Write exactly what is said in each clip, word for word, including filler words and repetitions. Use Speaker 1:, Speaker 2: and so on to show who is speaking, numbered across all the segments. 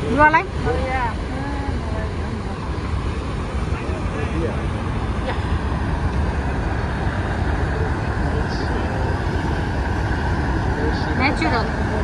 Speaker 1: बुवालाई natural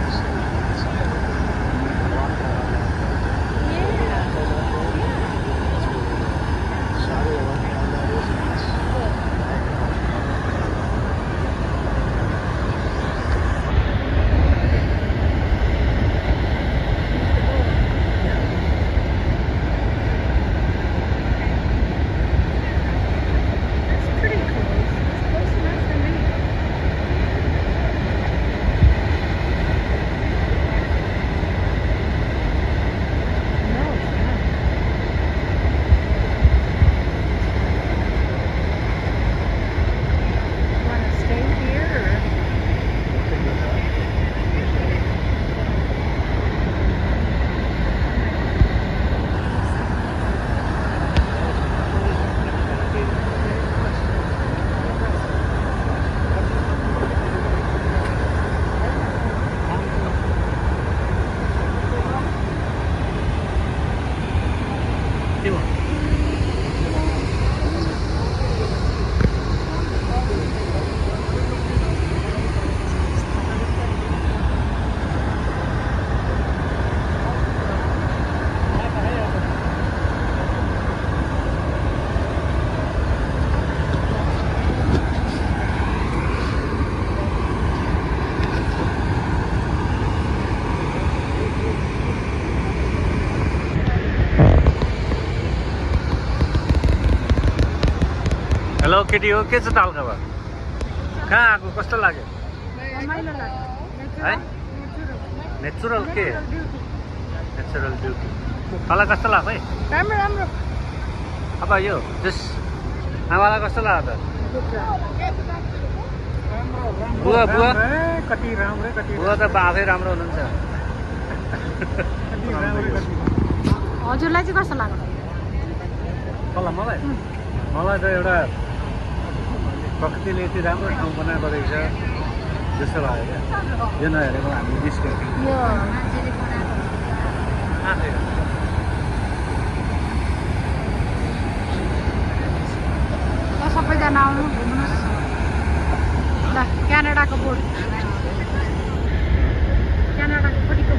Speaker 2: hello केटी हो के छ ताल खबर कहाँ आएको कस्तो लाग्यो है नेचुरल के नेचुरल ब्युटी तँलाई कस्तो लाग्यो है
Speaker 1: राम्रो राम्रो
Speaker 2: अब यो जस आमालाई कस्तो लाग्यो त बुवा बुवा
Speaker 3: कति राम्रो कति
Speaker 2: बुवा त बाफै राम्रो हुनुहुन्छ
Speaker 1: हजुरलाई चाहिँ कस्तो लाग्यो
Speaker 2: कल मलाई मलाई त एउटा प्रकृतिले यति राम्रो ठाउँ बनाएको रहेछ जस्तो लाग्यो क्या यो नहेरेको हामी निस्क्यौँ
Speaker 1: यो मान्छेले बनाएको सबैजना आउनु घुम्नुहोस् ल क्यानाडाको बोर्ड क्यानाडाको पट्टिको